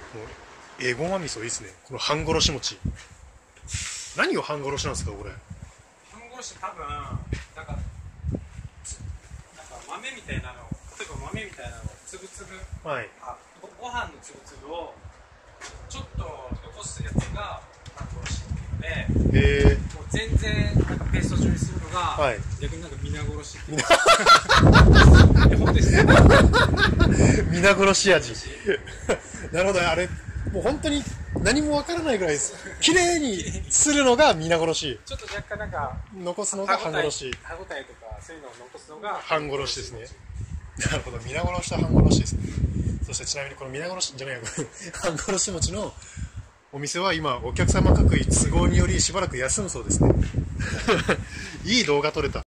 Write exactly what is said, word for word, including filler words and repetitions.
エゴマ味噌いいですね。この半殺し餅。何を半殺しなんですかこれ。 半殺し多分なんかなんか豆みたいなの、例えば豆みたいなのをつぶつぶ、 はい。 あごご飯のつぶつぶをちょっと残すやつが半殺しっていうので、 へえ。 もう全然なんかペースト状にするのが、 はい、 逆になんか皆殺しっていう。本当ですね。 皆殺し味。なるほど、あれもう本当に何もわからないぐらいです。綺麗にするのが皆殺し。 ちょっと若干なんか残すのが半殺し。 歯応えとかそういうのを残すのが半殺しですね。なるほど、皆殺しと半殺しですね。そしてちなみにこの皆殺しじゃないや半殺し餅のお店は今お客様各位都合によりしばらく休むそうですね。いい動画撮れた。